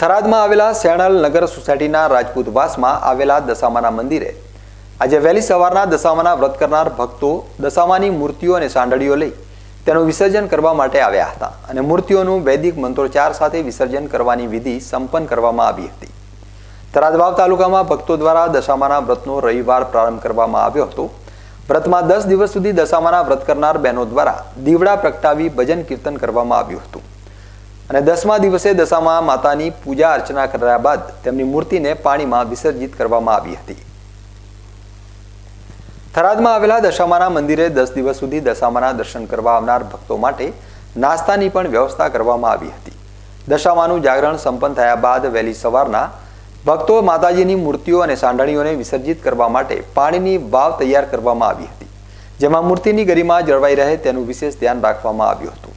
થરાદમાં આવેલા શેણલ નગર સોસાયટીના રાજપૂતવાસમાં આવેલા દશામાના મંદિરે આજે વહેલી સવારના દશામાના વ્રત કરનાર ભક્તો દશામાની મૂર્તિઓ અને સાંડળીઓ લઈ તેનું વિસર્જન કરવા માટે આવ્યા હતા અને મૂર્તિઓનું વૈદિક મંત્રોચ્ચાર સાથે વિસર્જન કરવાની વિધિ સંપન્ન કરવામાં આવી હતી। થરાદ વાવ તાલુકામાં ભક્તો દ્વારા દશામાના વ્રતનો રવિવાર પ્રારંભ કરવામાં આવ્યો હતો। વ્રતમાં 10 દિવસ સુધી દશામાના વ્રત કરનાર બહેનો દ્વારા દીવડા પ્રગટાવી ભજન કીર્તન કરવામાં આવ્યું હતું અને 10મા દિવસે દશામા માતાની પૂજા અર્ચના કર્યા બાદ તેમની મૂર્તિને પાણીમાં વિસર્જિત કરવામાં આવી હતી। થરાદમાં આવેલા દશામાના મંદિરે 10 દિવસ સુધી દશામાના દર્શન કરવા આવનાર ભક્તો માટે નાસ્તાની પણ વ્યવસ્થા કરવામાં આવી હતી। દશામાનું જાગરણ સંપન્ન થયા બાદ વહેલી સવારના ભક્તો માતાજીની મૂર્તિઓ અને સાંડણીઓને વિસર્જિત કરવા માટે પાણીની વાવ તૈયાર કરવામાં આવી હતી, જેમાં મૂર્તિની ગરિમા જળવાઈ રહે તેનું વિશેષ ધ્યાન રાખવામાં આવ્યું હતું।